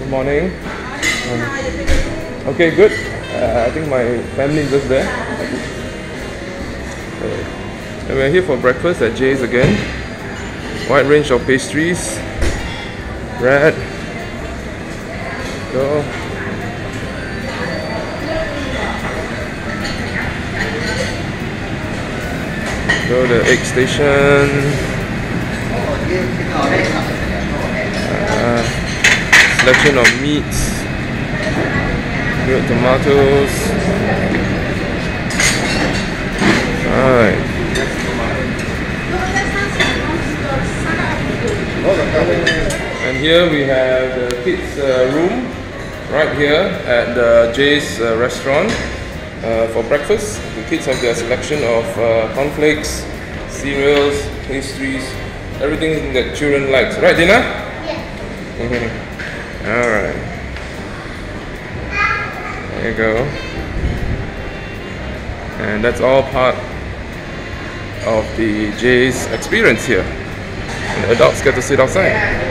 Good morning. Okay, good. I think my family is just there. And we're here for breakfast at Jay's again. Wide range of pastries, bread. Go. Go to the egg station. Selection of meats, grilled tomatoes. Alright. And here we have the kids' room right here at the Jay's restaurant for breakfast. The kids have their selection of cornflakes, cereals, pastries, everything that children like. Right, Dina? Yeah. Alright. There you go. And that's all part of the Jay's experience here. And the adults get to sit outside.